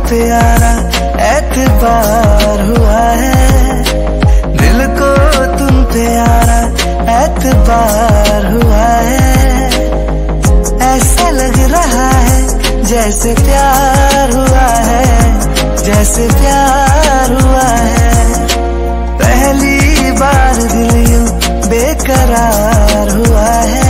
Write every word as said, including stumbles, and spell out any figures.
पे आना एतबार हुआ है, दिल को तुम पे आना एतबार हुआ है। ऐसा लग रहा है जैसे प्यार हुआ है, जैसे प्यार हुआ है। पहली बार दिल यूं बेकरार हुआ है।